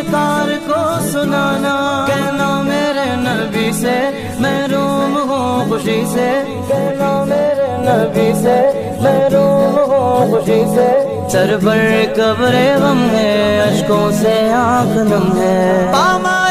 सरकार को सुनाना, कहना मेरे नबी से महरूम हूँ खुशी से, कहना मेरे नबी से महरूम हूँ खुशी से। सर पर कब्रे गम है, अश्कों से आँख नम है।